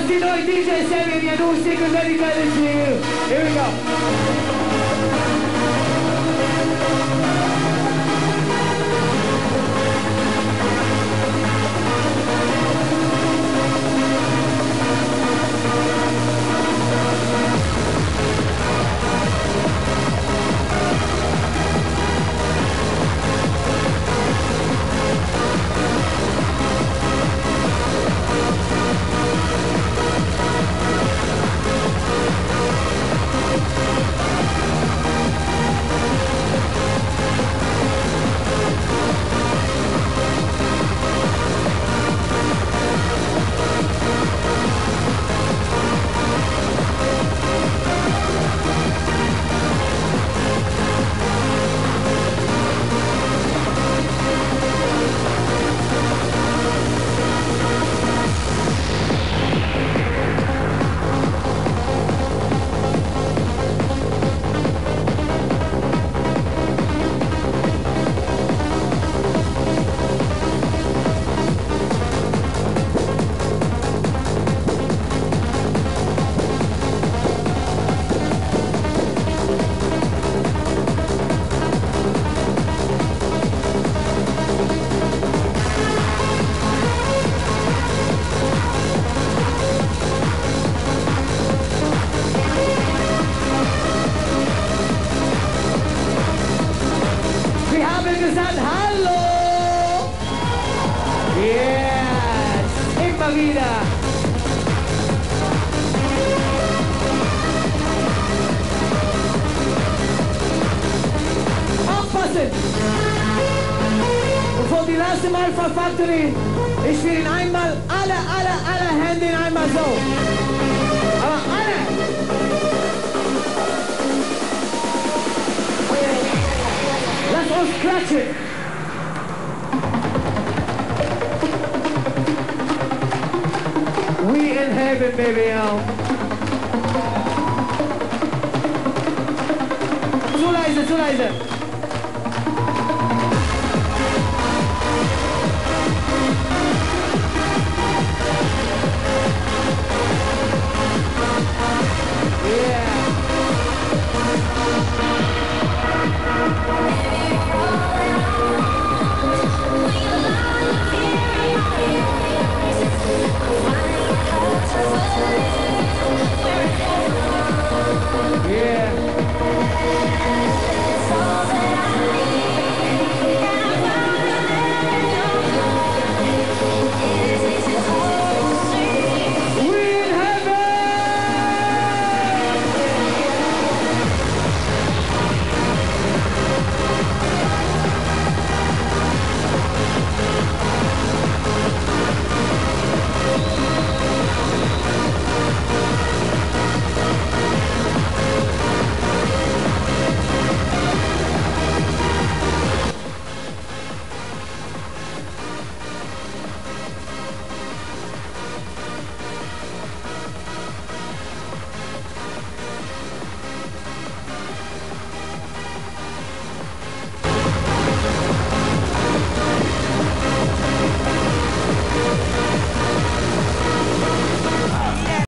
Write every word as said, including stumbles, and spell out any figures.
die neue D J-Serie, die new single dedicated to you. Here we go. Gesagt, hallo! Yes! Immer wieder! Aufpassen! Und von die letzte Mal von Factory, ich will ihn einmal, alle, alle, alle Hände einmal so. Aber alle! Lass uns klatschen! We in heaven, baby, yo. Zu leise, zu leise.